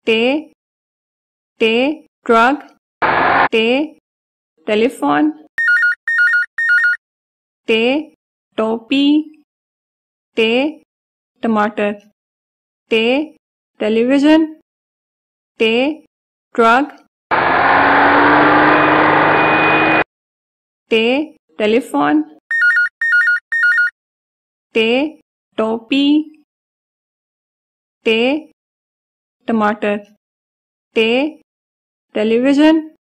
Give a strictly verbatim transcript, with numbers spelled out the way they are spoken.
टे टे ट्रक, टे टेलीफोन, टे टोपी, टे टमाटर, टे टेलीविजन, टे ट्रक, टे टेलीफोन, टे टोपी, टे टमाटर, टे टेलीविजन,